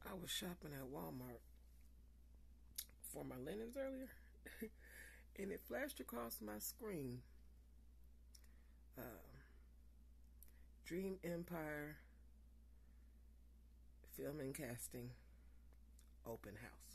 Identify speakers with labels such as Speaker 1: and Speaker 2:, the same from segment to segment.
Speaker 1: I was shopping at Walmart for my linens earlier, and it flashed across my screen. Uh, Dream Empire Film and Casting Open House.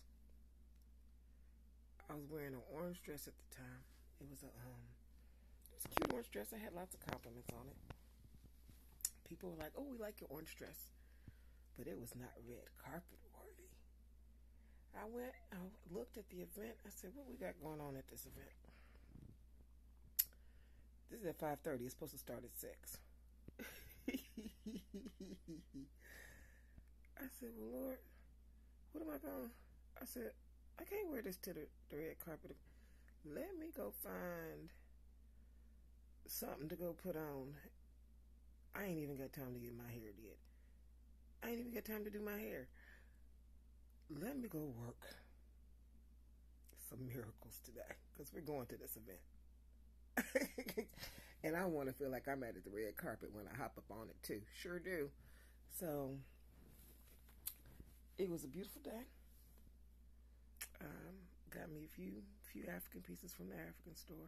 Speaker 1: I was wearing an orange dress at the time. It was a cute orange dress. I had lots of compliments on it. People were like, "Oh, we like your orange dress," but it was not red carpet worthy. I looked at the event. I said, "What we got going on at this event?" This is at 5:30. It's supposed to start at 6. I said, "Well, Lord, what am I going?" I said, "I can't wear this to the red carpet. Let me go find something to go put on." I ain't even got time to get my hair did. I ain't even got time to do my hair. Let me go work some miracles today, because we're going to this event. And I want to feel like I'm at the red carpet when I hop up on it too. Sure do. So it was a beautiful day. Got me a few African pieces from the African store.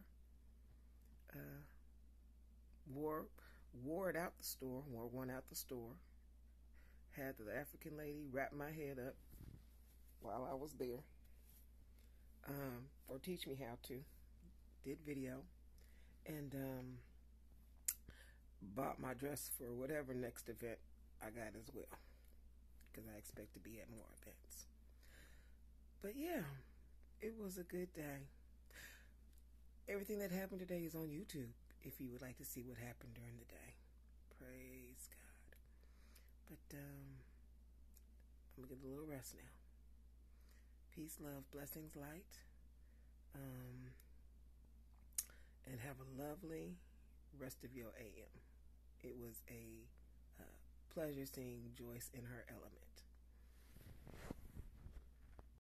Speaker 1: Wore it out the store. Wore one out the store. Had the African lady wrap my head up while I was there, or teach me how to. Did video, and bought my dress for whatever next event I got as well, because I expect to be at more events. But yeah, it was a good day. Everything that happened today is on YouTube if you would like to see what happened during the day. Praise God. But I'm going to get a little rest now. Peace, love, blessings, light. And have a lovely rest of your AM. It was a pleasure seeing Joyce in her element.